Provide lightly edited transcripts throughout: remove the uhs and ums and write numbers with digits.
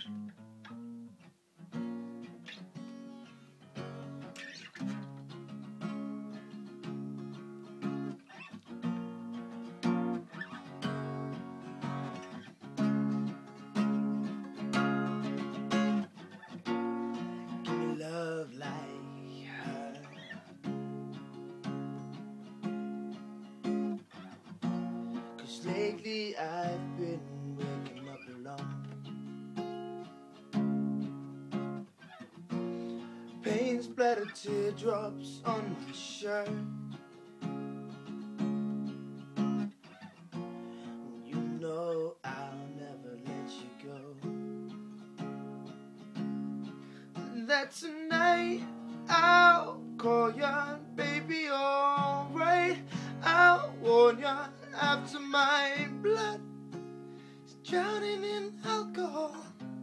Love like her. 'Cause lately I've been waking up alone. Pain splattered teardrops on my shirt. You know I'll never let you go. That tonight I'll call ya, baby, alright. I'll warn ya after my blood is drowning in alcohol.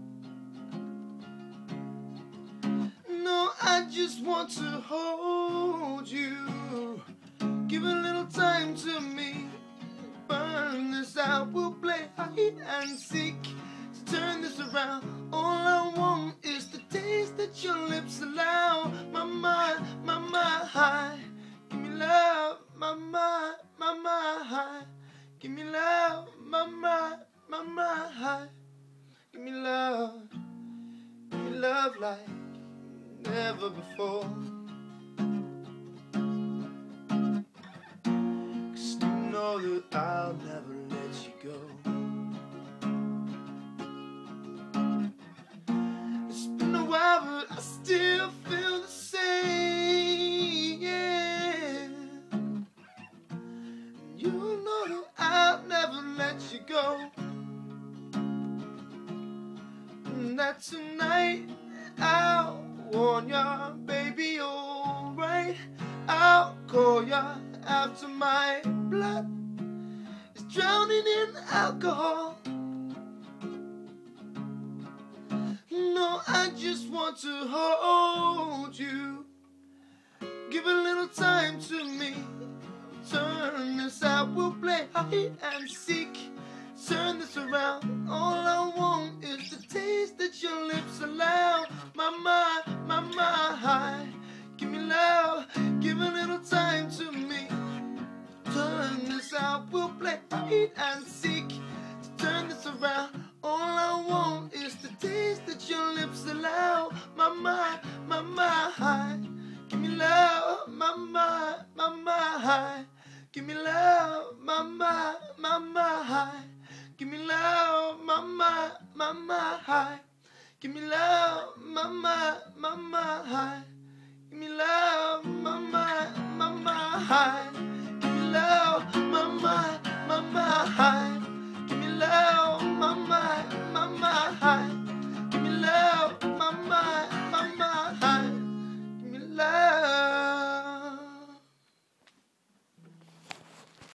No, I just want to hold you. Give a little time to me. Burn this out, we'll play hide and seek. To turn this around, all I want is the taste that your lips allow. My mind, high. Give me love, my mind, high. Give me love, my mind, high. Give me love like never before. 'Cause you know that I'll never let you go. It's been a while, but I still feel the same, yeah. You know that I'll never let you go. And that tonight I'll warn ya, baby, alright. I'll call ya after my blood is drowning in alcohol. No, I just want to hold you. Give a little time to me. Turn this out, we'll play hide and seek. Turn this around, all I want is the taste that your lips allow. My mind, high. Give me love, give a little time to me. Turn this out, we'll play hide and seek. Turn this around, all I want is the taste that your lips allow. My mind, high. Give me love, my mind, high. Give me love, my mind, high. Give me love, my mind, high. Give me love, my mind, high. Give me love, my mind, high. Give me love, my mind, high. Give me love, my mind, high.